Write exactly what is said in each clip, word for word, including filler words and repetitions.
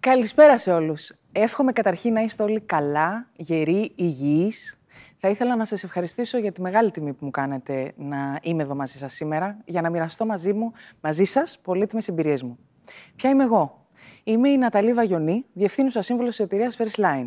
Καλησπέρα σε όλους. Εύχομαι καταρχήν να είστε όλοι καλά, γεροί, υγιείς. Θα ήθελα να σας ευχαριστήσω για τη μεγάλη τιμή που μου κάνετε να είμαι εδώ μαζί σας σήμερα, για να μοιραστώ μαζί μου, μαζί σας, πολύτιμες εμπειρίες μου. Ποια είμαι εγώ? Είμαι η Ναταλή Βαγιονή, διευθύνουσα σύμβουλος της εταιρείας First Line.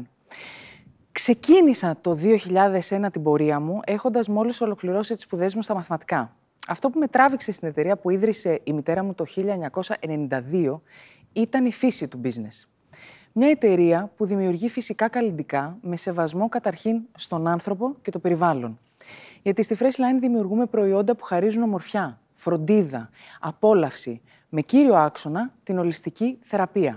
Ξεκίνησα το δύο χιλιάδες ένα την πορεία μου, έχοντας μόλις ολοκληρώσει τις σπουδές μου στα μαθηματικά. Αυτό που με τράβηξε στην εταιρεία που ίδρυσε η μητέρα μου το χίλια εννιακόσια ενενήντα δύο ήταν η φύση του business. Μια εταιρεία που δημιουργεί φυσικά καλλυντικά με σεβασμό καταρχήν στον άνθρωπο και το περιβάλλον. Γιατί στη Fresh Line δημιουργούμε προϊόντα που χαρίζουν ομορφιά, φροντίδα, απόλαυση, με κύριο άξονα την ολιστική θεραπεία.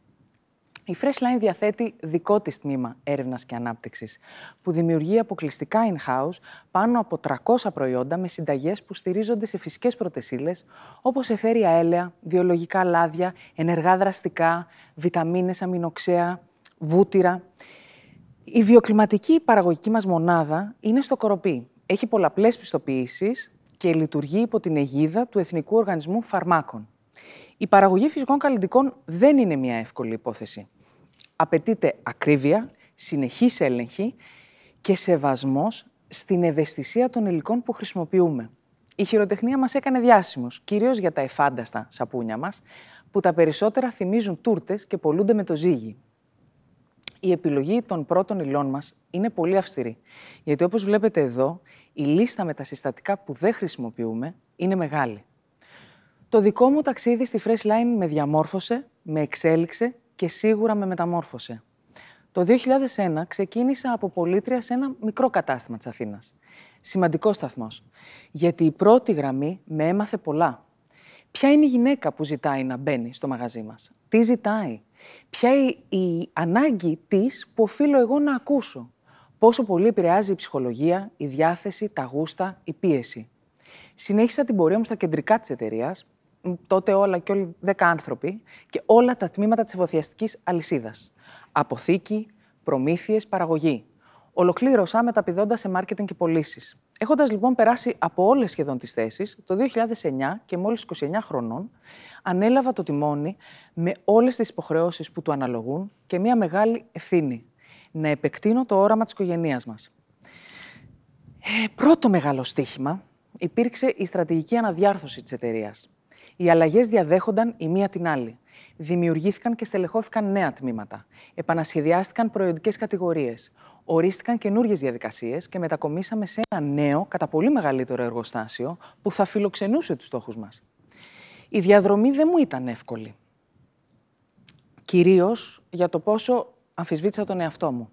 Η Fresh Line διαθέτει δικό της τμήμα έρευνας και ανάπτυξης, που δημιουργεί αποκλειστικά in-house πάνω από τριακόσια προϊόντα με συνταγές που στηρίζονται σε φυσικές πρωτεσίλες, όπως αιθέρια έλαια, βιολογικά λάδια, ενεργά δραστικά, βιταμίνες, αμινοξέα, βούτυρα. Η βιοκλιματική παραγωγική μας μονάδα είναι στο Κοροπή. Έχει πολλαπλές πιστοποιήσεις και λειτουργεί υπό την αιγίδα του Εθνικού Οργανισμού Φαρμάκων. Η παραγωγή φυσικών καλλυντικών δεν είναι μια εύκολη υπόθεση. Απαιτείται ακρίβεια, συνεχής έλεγχη και σεβασμός στην ευαισθησία των υλικών που χρησιμοποιούμε. Η χειροτεχνία μας έκανε διάσημους, κυρίως για τα εφάνταστα σαπούνια μας, που τα περισσότερα θυμίζουν τούρτες και πωλούνται με το ζύγι. Η επιλογή των πρώτων υλών μας είναι πολύ αυστηρή, γιατί όπως βλέπετε εδώ, η λίστα με τα συστατικά που δεν χρησιμοποιούμε είναι μεγάλη. Το δικό μου ταξίδι στη Fresh Line με διαμόρφωσε, με εξέλιξε και σίγουρα με μεταμόρφωσε. Το δύο χιλιάδες ένα ξεκίνησα από πολίτρια σε ένα μικρό κατάστημα της Αθήνας. Σημαντικός σταθμός, γιατί η πρώτη γραμμή με έμαθε πολλά. Ποια είναι η γυναίκα που ζητάει να μπαίνει στο μαγαζί μας? Τι ζητάει? Ποια είναι η ανάγκη της που οφείλω εγώ να ακούσω? Πόσο πολύ επηρεάζει η ψυχολογία, η διάθεση, τα γούστα, η πίεση? Συνέχισα την πορεία μου στα κεντρικά της εταιρείας, τότε όλα και όλοι δέκα άνθρωποι, και όλα τα τμήματα της εφοδιαστικής αλυσίδας. Αποθήκη, προμήθειες, παραγωγή. Ολοκλήρωσα μεταπηδώντας σε μάρκετινγκ και πωλήσεις. Έχοντας λοιπόν περάσει από όλες σχεδόν τις θέσεις, το δύο χιλιάδες εννιά και μόλις είκοσι εννιά χρονών, ανέλαβα το τιμόνι με όλες τις υποχρεώσεις που του αναλογούν και μια μεγάλη ευθύνη: να επεκτείνω το όραμα της οικογένειάς μας. Ε, πρώτο μεγάλο στοίχημα υπήρξε η στρατηγική αναδιάρθρωση της εταιρείας. Οι αλλαγές διαδέχονταν η μία την άλλη. Δημιουργήθηκαν και στελεχώθηκαν νέα τμήματα. Επανασχεδιάστηκαν προϊόντικες κατηγορίες. Ορίστηκαν καινούριες διαδικασίες και μετακομίσαμε σε ένα νέο, κατά πολύ μεγαλύτερο εργοστάσιο που θα φιλοξενούσε τους στόχους μας. Η διαδρομή δεν μου ήταν εύκολη. Κυρίως για το πόσο αμφισβήτησα τον εαυτό μου.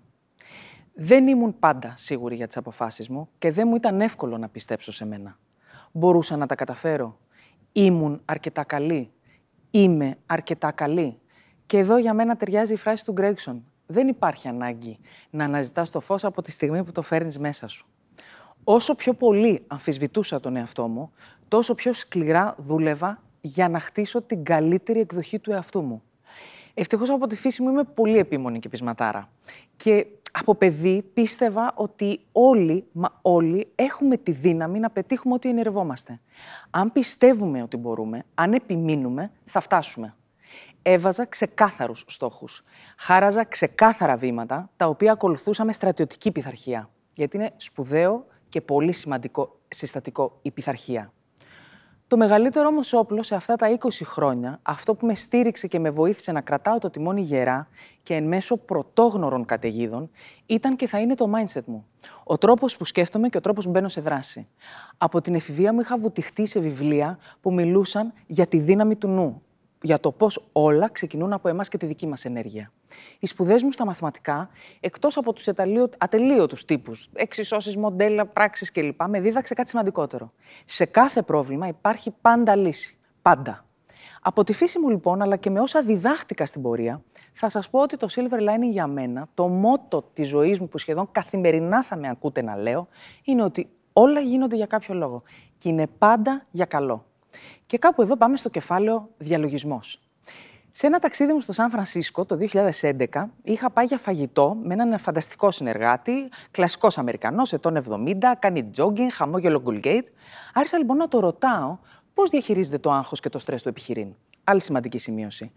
Δεν ήμουν πάντα σίγουρη για τις αποφάσεις μου και δεν μου ήταν εύκολο να πιστέψω σε μένα. Μπορούσα να τα καταφέρω? Ήμουν αρκετά καλή? Είμαι αρκετά καλή? Και εδώ για μένα ταιριάζει η φράση του Γκρέγκσον: δεν υπάρχει ανάγκη να αναζητάς το φως από τη στιγμή που το φέρνεις μέσα σου. Όσο πιο πολύ αμφισβητούσα τον εαυτό μου, τόσο πιο σκληρά δούλευα για να χτίσω την καλύτερη εκδοχή του εαυτού μου. Ευτυχώς από τη φύση μου είμαι πολύ επίμονη και πεισματάρα. Και από παιδί πίστευα ότι όλοι, μα όλοι, έχουμε τη δύναμη να πετύχουμε ό,τι ονειρευόμαστε. Αν πιστεύουμε ότι μπορούμε, αν επιμείνουμε, θα φτάσουμε. Έβαζα ξεκάθαρους στόχους. Χάραζα ξεκάθαρα βήματα, τα οποία ακολουθούσα με στρατιωτική πειθαρχία. Γιατί είναι σπουδαίο και πολύ σημαντικό συστατικό η πειθαρχία. Το μεγαλύτερο όμως όπλο σε αυτά τα είκοσι χρόνια, αυτό που με στήριξε και με βοήθησε να κρατάω το τιμόνι γερά και εν μέσω πρωτόγνωρων καταιγίδων, ήταν και θα είναι το mindset μου. Ο τρόπος που σκέφτομαι και ο τρόπος που μπαίνω σε δράση. Από την εφηβεία μου είχα βουτυχτεί σε βιβλία που μιλούσαν για τη δύναμη του νου, για το πώς όλα ξεκινούν από εμάς και τη δική μας ενέργεια. Οι σπουδές μου στα μαθηματικά, εκτός από τους ατελείωτους τύπους, εξισώσεις, μοντέλα, πράξεις κλπ., με δίδαξε κάτι σημαντικότερο. Σε κάθε πρόβλημα υπάρχει πάντα λύση. Πάντα. Από τη φύση μου λοιπόν, αλλά και με όσα διδάχτηκα στην πορεία, θα σας πω ότι το silver lining για μένα, το μότο της ζωής μου που σχεδόν καθημερινά θα με ακούτε να λέω, είναι ότι όλα γίνονται για κάποιο λόγο και είναι πάντα για καλό. Και κάπου εδώ πάμε στο κεφάλαιο διαλογισμός. Σε ένα ταξίδι μου στο Σαν Φρανσίσκο το δύο χιλιάδες έντεκα είχα πάει για φαγητό με έναν φανταστικό συνεργάτη, κλασικός Αμερικανός, ετών εβδομήντα, κάνει τζόγκινγκ, χαμόγελο Γκουλγκέιτ. Άρχισα λοιπόν να το ρωτάω πώς διαχειρίζεται το άγχος και το στρες του επιχειρήν. Άλλη σημαντική σημείωση.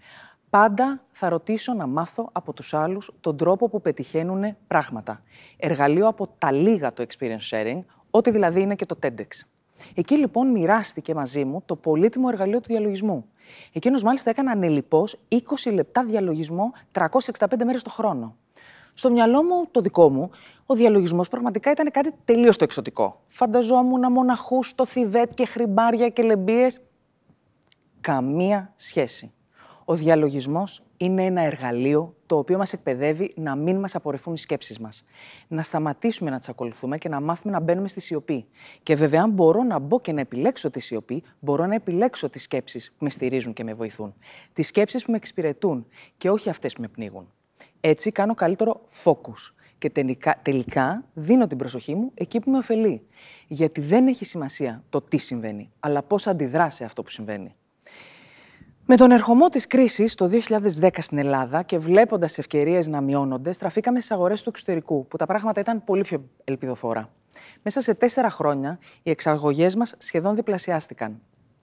Πάντα θα ρωτήσω να μάθω από τους άλλους τον τρόπο που πετυχαίνουν πράγματα. Εργαλείο από τα λίγα το experience sharing, ό,τι δηλαδή είναι και το TEDx. Εκεί λοιπόν μοιράστηκε μαζί μου το πολύτιμο εργαλείο του διαλογισμού. Εκείνος μάλιστα έκανε ανελιπώς είκοσι λεπτά διαλογισμό τριακόσιες εξήντα πέντε μέρες το χρόνο. Στο μυαλό μου, το δικό μου, ο διαλογισμός πραγματικά ήταν κάτι τελείως το εξωτικό. Φανταζόμουν μοναχούς στο Θιβέτ και χρυμπάρια και λεμπίες. Καμία σχέση. Ο διαλογισμός είναι ένα εργαλείο το οποίο μας εκπαιδεύει να μην μας απορρεφούν οι σκέψεις μας. Να σταματήσουμε να τις ακολουθούμε και να μάθουμε να μπαίνουμε στη σιωπή. Και βέβαια, αν μπορώ να μπω και να επιλέξω τη σιωπή, μπορώ να επιλέξω τις σκέψεις που με στηρίζουν και με βοηθούν. Τις σκέψεις που με εξυπηρετούν και όχι αυτές που με πνίγουν. Έτσι κάνω καλύτερο focus. Και τελικά, τελικά δίνω την προσοχή μου εκεί που με ωφελεί. Γιατί δεν έχει σημασία το τι συμβαίνει, αλλά πώς αντιδρά σε αυτό που συμβαίνει. Με τον ερχομό της κρίσης το δύο χιλιάδες δέκα στην Ελλάδα και βλέποντας ευκαιρίες να μειώνονται, στραφήκαμε στις αγορές του εξωτερικού, που τα πράγματα ήταν πολύ πιο ελπιδοφόρα. Μέσα σε τέσσερα χρόνια, οι εξαγωγές μας σχεδόν διπλασιάστηκαν.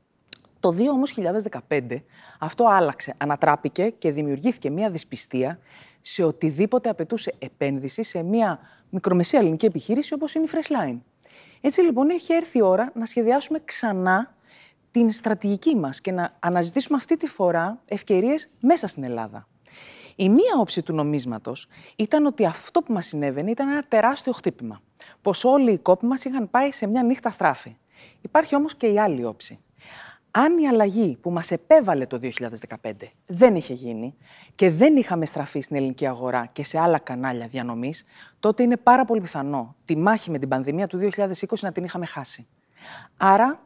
Το δύο χιλιάδες δεκαπέντε αυτό άλλαξε, ανατράπηκε και δημιουργήθηκε μια δυσπιστία σε οτιδήποτε απαιτούσε επένδυση σε μια μικρομεσαία ελληνική επιχείρηση όπως είναι η Freshline. Έτσι λοιπόν έχει έρθει η ώρα να σχεδιάσουμε ξανά την στρατηγική μας και να αναζητήσουμε αυτή τη φορά ευκαιρίες μέσα στην Ελλάδα. Η μία όψη του νομίσματος ήταν ότι αυτό που μας συνέβαινε ήταν ένα τεράστιο χτύπημα. Πως όλοι οι κόποι μας είχαν πάει σε μια νύχτα στράφη. Υπάρχει όμως και η άλλη όψη. Αν η αλλαγή που μας επέβαλε το δύο χιλιάδες δεκαπέντε δεν είχε γίνει και δεν είχαμε στραφεί στην ελληνική αγορά και σε άλλα κανάλια διανομής, τότε είναι πάρα πολύ πιθανό τη μάχη με την πανδημία του δύο χιλιάδες είκοσι να την είχαμε χάσει. Άρα,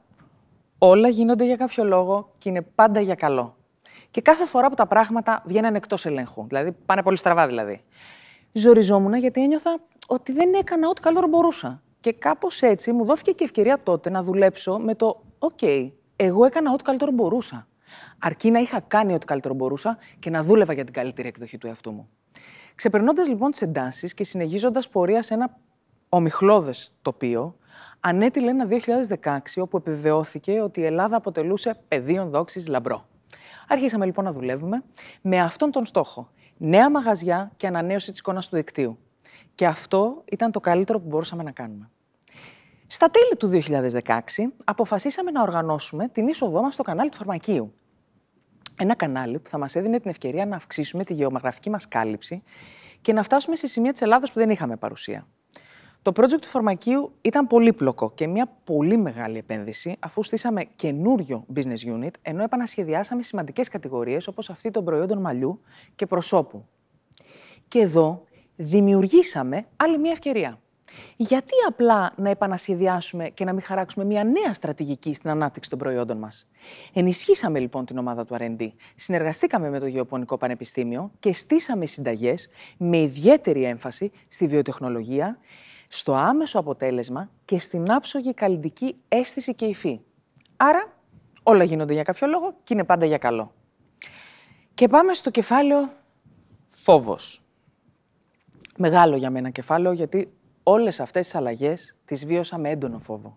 όλα γίνονται για κάποιο λόγο και είναι πάντα για καλό. Και κάθε φορά που τα πράγματα βγαίνουν εκτός ελέγχου, δηλαδή πάνε πολύ στραβά δηλαδή, ζοριζόμουν γιατί ένιωθα ότι δεν έκανα ό,τι καλύτερο μπορούσα. Και κάπως έτσι μου δόθηκε και η ευκαιρία τότε να δουλέψω με το «ΟΚ, okay, εγώ έκανα ό,τι καλύτερο μπορούσα». Αρκεί να είχα κάνει ό,τι καλύτερο μπορούσα και να δούλευα για την καλύτερη εκδοχή του εαυτού μου. Ξεπερνώντας λοιπόν τις εντάσεις και συνεχίζοντας πορεία σε ένα ομιχλώδες τοπίο, ανέτειλε ένα δύο χιλιάδες δεκαέξι όπου επιβεβαιώθηκε ότι η Ελλάδα αποτελούσε πεδίον δόξης λαμπρό. Αρχίσαμε λοιπόν να δουλεύουμε με αυτόν τον στόχο. Νέα μαγαζιά και ανανέωση της εικόνας του δικτύου. Και αυτό ήταν το καλύτερο που μπορούσαμε να κάνουμε. Στα τέλη του δύο χιλιάδες δεκαέξι αποφασίσαμε να οργανώσουμε την είσοδό μας στο κανάλι του φαρμακείου. Ένα κανάλι που θα μας έδινε την ευκαιρία να αυξήσουμε τη γεωγραφική μας κάλυψη και να φτάσουμε σε σημεία της Ελλάδας που δεν είχαμε παρουσία. Το project του φαρμακείου ήταν πολύπλοκο και μια πολύ μεγάλη επένδυση, αφού στήσαμε καινούριο business unit, ενώ επανασχεδιάσαμε σημαντικές κατηγορίες όπως αυτή των προϊόντων μαλλιού και προσώπου. Και εδώ δημιουργήσαμε άλλη μια ευκαιρία. Γιατί απλά να επανασχεδιάσουμε και να μην χαράξουμε μια νέα στρατηγική στην ανάπτυξη των προϊόντων μας? Ενισχύσαμε λοιπόν την ομάδα του αρ εντ ντι, συνεργαστήκαμε με το Γεωπονικό Πανεπιστήμιο και στήσαμε συνταγές με ιδιαίτερη έμφαση στη βιοτεχνολογία, στο άμεσο αποτέλεσμα και στην άψογη καλλιτική αίσθηση και υφή. Άρα, όλα γίνονται για κάποιο λόγο και είναι πάντα για καλό. Και πάμε στο κεφάλαιο φόβος. Μεγάλο για μένα κεφάλαιο, γιατί όλες αυτές τις αλλαγές τις βίωσα με έντονο φόβο.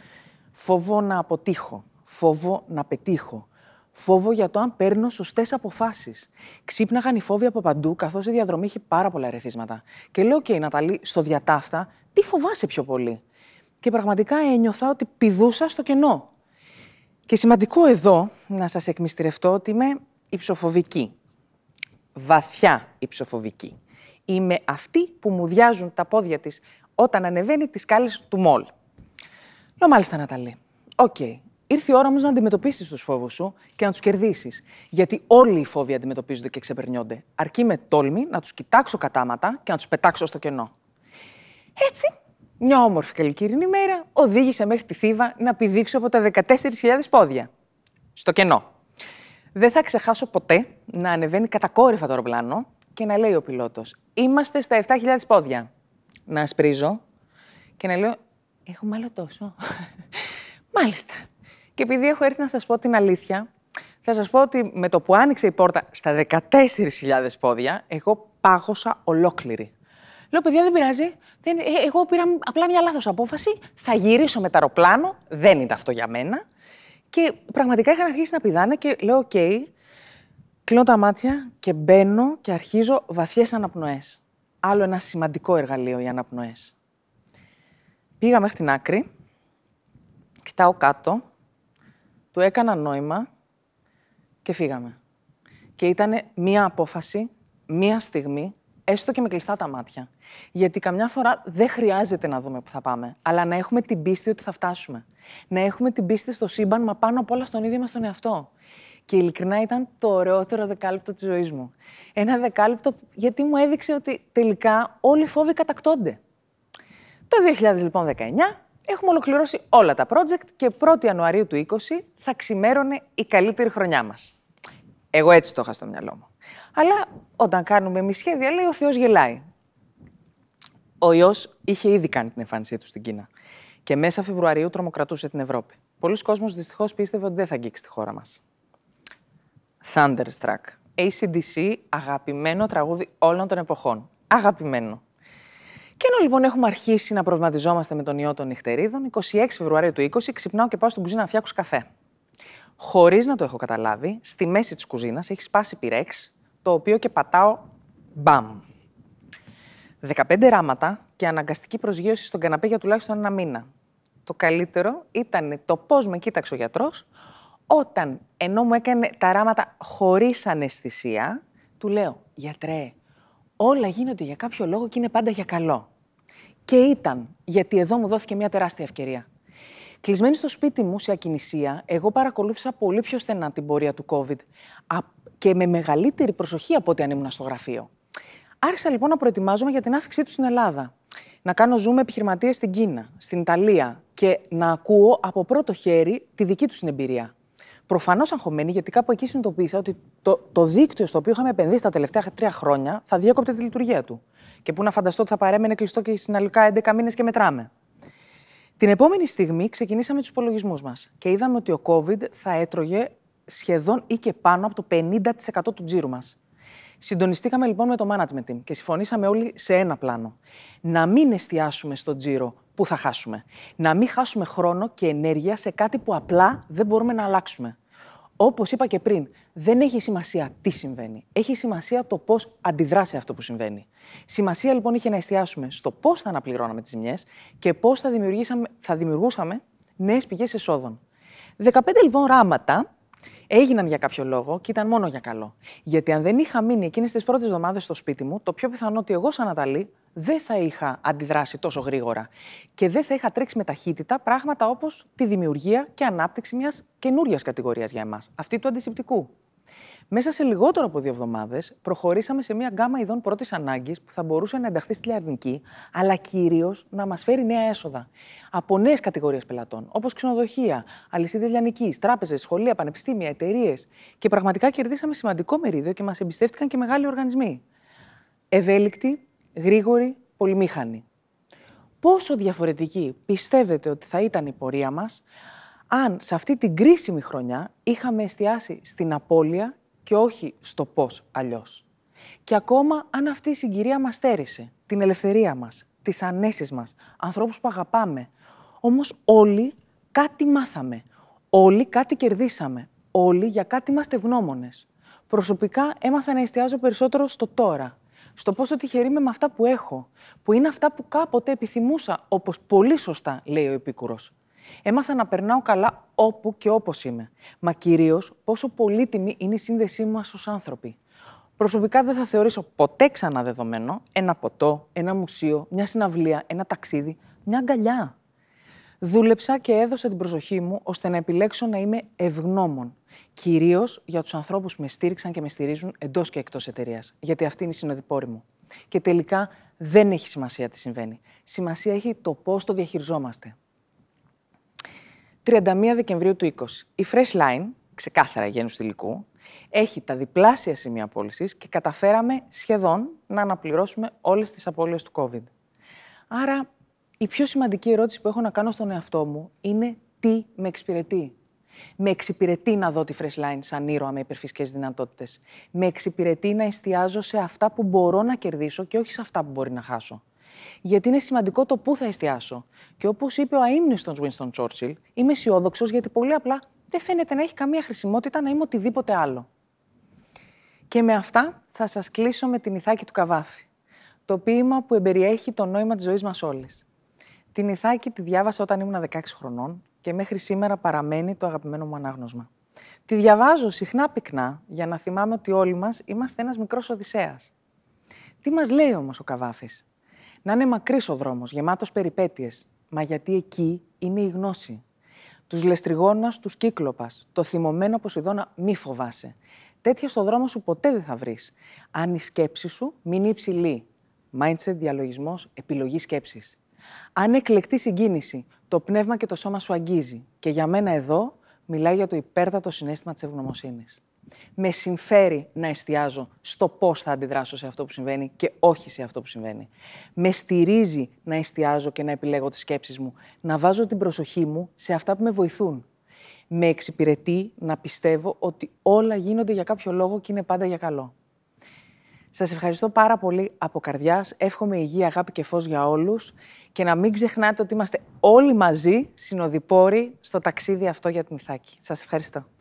Φόβο να αποτύχω, φόβο να πετύχω, φόβο για το αν παίρνω σωστές αποφάσεις. Ξύπναγαν οι φόβοι από παντού, καθώς η διαδρομή είχε πάρα πολλά ερεθίσματα. Και λέω: «Και η Ναταλή, στο διατάφτα, τι φοβάσαι πιο πολύ?» Και πραγματικά ένιωθα ότι πηδούσα στο κενό. Και σημαντικό εδώ να σας εκμυστηρευτώ ότι είμαι υψοφοβική. Βαθιά υψοφοβική. Είμαι αυτή που μου διάζουν τα πόδια της όταν ανεβαίνει τις σκάλες του μολ. Λέω: «Μάλιστα, Ναταλή. Οκ. Okay. Ήρθε η ώρα όμως να αντιμετωπίσεις τους φόβους σου και να τους κερδίσεις. Γιατί όλοι οι φόβοι αντιμετωπίζονται και ξεπερνιόνται. Αρκεί με τόλμη να τους κοιτάξω κατάματα και να τους πετάξω στο κενό». Έτσι, μια όμορφη καλοκαιρινή μέρα οδήγησε μέχρι τη Θήβα να πηδήξω από τα δεκατέσσερις χιλιάδες πόδια. Στο κενό. Δεν θα ξεχάσω ποτέ να ανεβαίνει κατακόρυφα το αεροπλάνο και να λέει ο πιλότος: «Είμαστε στα επτά χιλιάδες πόδια». Να ασπρίζω και να λέω: «Έχουμε άλλο τόσο». Μάλιστα. Και επειδή έχω έρθει να σας πω την αλήθεια, θα σας πω ότι με το που άνοιξε η πόρτα στα δεκατέσσερις χιλιάδες πόδια, εγώ πάγωσα ολόκληρη. Λέω: «Παιδιά, δεν πειράζει. Δεν, ε, εγώ πήρα απλά μια λάθος απόφαση. Θα γυρίσω με το αεροπλάνο. Δεν είναι αυτό για μένα». Και πραγματικά είχαν αρχίσει να πηδάνε και λέω: «Οκ». Okay. Κλείνω τα μάτια και μπαίνω και αρχίζω βαθιές αναπνοές. Άλλο ένα σημαντικό εργαλείο, οι αναπνοές. Πήγα μέχρι την άκρη, κοιτάω κάτω, του έκανα νόημα και φύγαμε. Και ήταν μία απόφαση, μία στιγμή, έστω και με κλειστά τα μάτια. Γιατί καμιά φορά δεν χρειάζεται να δούμε που θα πάμε, αλλά να έχουμε την πίστη ότι θα φτάσουμε. Να έχουμε την πίστη στο σύμπαν, μα πάνω απ' όλα στον ίδιο μας τον εαυτό. Και ειλικρινά ήταν το ωραιότερο δεκάλεπτο της ζωής μου. Ένα δεκάλεπτο γιατί μου έδειξε ότι τελικά όλοι οι φόβοι κατακτώνται. Το δύο χιλιάδες δεκαεννιά έχουμε ολοκληρώσει όλα τα project και πρώτη Ιανουαρίου του είκοσι θα ξημέρωνε η καλύτερη χρονιά μας. Εγώ έτσι το είχα στο μυαλό μου. Αλλά όταν κάνουμε εμείς σχέδια, λέει ο Θεός γελάει. Ο ιός είχε ήδη κάνει την εμφάνισή του στην Κίνα. Και μέσα Φεβρουαρίου τρομοκρατούσε την Ευρώπη. Πολλοί κόσμος δυστυχώς πίστευε ότι δεν θα αγγίξει τη χώρα μας. Thunderstruck. έι σι ντι σι, αγαπημένο τραγούδι όλων των εποχών. Αγαπημένο. Και ενώ λοιπόν έχουμε αρχίσει να προβληματιζόμαστε με τον ιό των νυχτερίδων, είκοσι έξι Φεβρουαρίου του είκοσι ξυπνάω και πάω στην κουζίνα να φτιάξω καφέ. Χωρίς να το έχω καταλάβει, στη μέση της κουζίνας έχει σπάσει πυρέξ, το οποίο και πατάω μπαμ. δεκαπέντε ράματα και αναγκαστική προσγείωση στον καναπέ για τουλάχιστον ένα μήνα. Το καλύτερο ήταν το πώς με κοίταξε ο γιατρός, όταν ενώ μου έκανε τα ράματα χωρίς αναισθησία, του λέω «Γιατρέ, όλα γίνονται για κάποιο λόγο και είναι πάντα για καλό». Και ήταν, γιατί εδώ μου δόθηκε μια τεράστια ευκαιρία. Κλεισμένη στο σπίτι μου, σε ακινησία, εγώ παρακολούθησα πολύ πιο στενά την πορεία του COVID και με μεγαλύτερη προσοχή από ό,τι αν ήμουν στο γραφείο. Άρχισα λοιπόν να προετοιμάζομαι για την άφηξή του στην Ελλάδα. Να κάνω zoom επιχειρηματίες στην Κίνα, στην Ιταλία και να ακούω από πρώτο χέρι τη δική τους την εμπειρία. Προφανώς αγχωμένη, γιατί κάπου εκεί συνειδητοποίησα ότι το, το δίκτυο στο οποίο είχαμε επενδύσει τα τελευταία τρία χρόνια θα διέκοπτε τη λειτουργία του. Και πού να φανταστώ ότι θα παρέμενε κλειστό και συναλλικά έντεκα μήνες και μετράμε. Την επόμενη στιγμή ξεκινήσαμε τους υπολογισμούς μας και είδαμε ότι ο COVID θα έτρωγε σχεδόν ή και πάνω από το πενήντα τοις εκατό του τζίρου μας. Συντονιστήκαμε λοιπόν με το management team και συμφωνήσαμε όλοι σε ένα πλάνο. Να μην εστιάσουμε στο τζίρο που θα χάσουμε. Να μην χάσουμε χρόνο και ενέργεια σε κάτι που απλά δεν μπορούμε να αλλάξουμε. Όπως είπα και πριν, δεν έχει σημασία τι συμβαίνει. Έχει σημασία το πώς αντιδράσει αυτό που συμβαίνει. Σημασία λοιπόν είχε να εστιάσουμε στο πώς θα αναπληρώναμε τις ζημιές και πώς θα, θα δημιουργούσαμε νέες πηγές εσόδων. δεκαπέντε λοιπόν ράματα έγιναν για κάποιο λόγο και ήταν μόνο για καλό. Γιατί αν δεν είχα μείνει εκείνες τις πρώτες εβδομάδες στο σπίτι μου, το πιο πιθανό ότι εγώ, σαν Ναταλή, δεν θα είχα αντιδράσει τόσο γρήγορα και δεν θα είχα τρέξει με ταχύτητα πράγματα όπως τη δημιουργία και ανάπτυξη μιας καινούριας κατηγορίας για εμάς, αυτή του αντισηπτικού. Μέσα σε λιγότερο από δύο εβδομάδες προχωρήσαμε σε μια γκάμα ειδών πρώτης ανάγκης που θα μπορούσε να ενταχθεί στη λιανική, αλλά κυρίως να μας φέρει νέα έσοδα από νέες κατηγορίες πελατών, όπως ξενοδοχεία, αλυσίδες λιανικής, τράπεζες, σχολεία, πανεπιστήμια, εταιρείες. Και πραγματικά κερδίσαμε σημαντικό μερίδιο και μας εμπιστεύτηκαν και μεγάλοι οργανισμοί. Ευέλικτοι, γρήγοροι, πολυμήχανοι. Πόσο διαφορετική πιστεύετε ότι θα ήταν η πορεία μας αν σε αυτή την κρίσιμη χρονιά είχαμε εστιάσει στην απώλεια και όχι στο πώς αλλιώς. Και ακόμα αν αυτή η συγκυρία μας στέρισε την ελευθερία μας, τις ανέσεις μας, ανθρώπους που αγαπάμε. Όμως όλοι κάτι μάθαμε, όλοι κάτι κερδίσαμε, όλοι για κάτι είμαστε ευγνώμονες. Προσωπικά έμαθα να εστιάζω περισσότερο στο τώρα, στο πόσο τυχερή είμαι με αυτά που έχω, που είναι αυτά που κάποτε επιθυμούσα, όπως πολύ σωστά λέει ο Επίκουρος. Έμαθα να περνάω καλά όπου και όπως είμαι. Μα κυρίως πόσο πολύτιμη είναι η σύνδεσή μας ως άνθρωποι. Προσωπικά δεν θα θεωρήσω ποτέ ξανά δεδομένο ένα ποτό, ένα μουσείο, μια συναυλία, ένα ταξίδι, μια αγκαλιά. Δούλεψα και έδωσα την προσοχή μου ώστε να επιλέξω να είμαι ευγνώμων. Κυρίως για τους ανθρώπους που με στήριξαν και με στηρίζουν εντός και εκτός εταιρείας. Γιατί αυτή είναι η συνοδοιπόρη μου. Και τελικά δεν έχει σημασία τι συμβαίνει. Σημασία έχει το πώς το διαχειριζόμαστε. τριάντα μία Δεκεμβρίου του είκοσι. Η Fresh Line, ξεκάθαρα γένους υλικού, έχει τα διπλάσια σημεία πώλησης και καταφέραμε σχεδόν να αναπληρώσουμε όλες τις απώλειες του COVID. Άρα, η πιο σημαντική ερώτηση που έχω να κάνω στον εαυτό μου είναι τι με εξυπηρετεί. Με εξυπηρετεί να δω τη Fresh Line σαν ήρωα με υπερφυσικές δυνατότητες. Με εξυπηρετεί να εστιάζω σε αυτά που μπορώ να κερδίσω και όχι σε αυτά που μπορεί να χάσω. Γιατί είναι σημαντικό το πού θα εστιάσω. Και όπως είπε ο αείμνηστος Winston Churchill, είμαι αισιόδοξος γιατί πολύ απλά δεν φαίνεται να έχει καμία χρησιμότητα να είμαι οτιδήποτε άλλο. Και με αυτά θα σας κλείσω με την Ιθάκη του Καβάφη, το ποίημα που εμπεριέχει το νόημα της ζωής μας όλης. Την Ιθάκη τη διάβασα όταν ήμουν δεκαέξι χρονών και μέχρι σήμερα παραμένει το αγαπημένο μου ανάγνωσμα. Τη διαβάζω συχνά πυκνά για να θυμάμαι ότι όλοι μας είμαστε ένας μικρός Οδυσσέας. Τι μας λέει όμως ο Καβάφης? Να είναι μακρύς ο δρόμος, γεμάτος περιπέτειες, μα γιατί εκεί είναι η γνώση. Τους λεστριγόνας, τους κύκλοπας, το θυμωμένο Ποσειδώνα μη φοβάσαι. Τέτοια στο δρόμο σου ποτέ δεν θα βρεις. Αν η σκέψη σου μην είναι υψηλή. Mindset, διαλογισμός, επιλογή σκέψης. Αν εκλεκτή συγκίνηση, το πνεύμα και το σώμα σου αγγίζει. Και για μένα εδώ μιλάει για το υπέρτατο συναίσθημα της ευγνωμοσύνης. Με συμφέρει να εστιάζω στο πώς θα αντιδράσω σε αυτό που συμβαίνει και όχι σε αυτό που συμβαίνει. Με στηρίζει να εστιάζω και να επιλέγω τις σκέψεις μου, να βάζω την προσοχή μου σε αυτά που με βοηθούν. Με εξυπηρετεί να πιστεύω ότι όλα γίνονται για κάποιο λόγο και είναι πάντα για καλό. Σας ευχαριστώ πάρα πολύ από καρδιάς, εύχομαι υγεία, αγάπη και φως για όλους και να μην ξεχνάτε ότι είμαστε όλοι μαζί συνοδοιπόροι στο ταξίδι αυτό για την Ιθάκη. Σας ευχαριστώ.